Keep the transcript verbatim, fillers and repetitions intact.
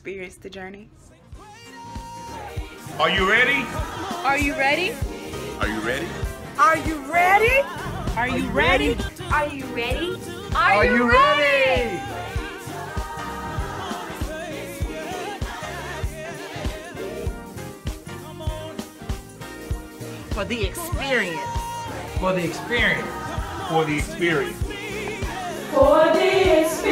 experience the journey. Are you ready? Are you ready? Are you ready? Are you ready? Are you ready? Are you ready? Are you ready? For the experience. For the experience. For the experience. For the experience.